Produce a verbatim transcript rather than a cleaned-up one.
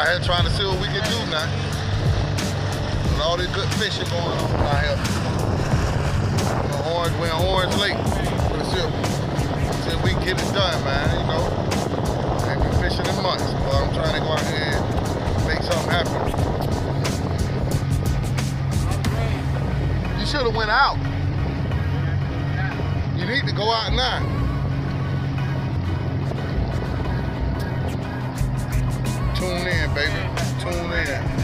out here trying to see what we can do now. With all this good fishing going on out here. We're Orange, we're in Orange Lake. Let's see, see if we can get it done, man, you know. I ain't been fishing in months, but I'm trying to go out here and make something happen. You should have went out. You need to go out now. Tune in, baby. Tune in.